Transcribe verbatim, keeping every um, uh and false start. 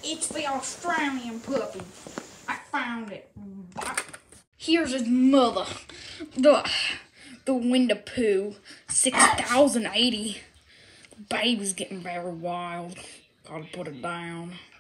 It's the Australian puppy. I found it. Here's his mother. The, the Window Pooh. six thousand eighty. The baby's getting very wild. Gotta put it down.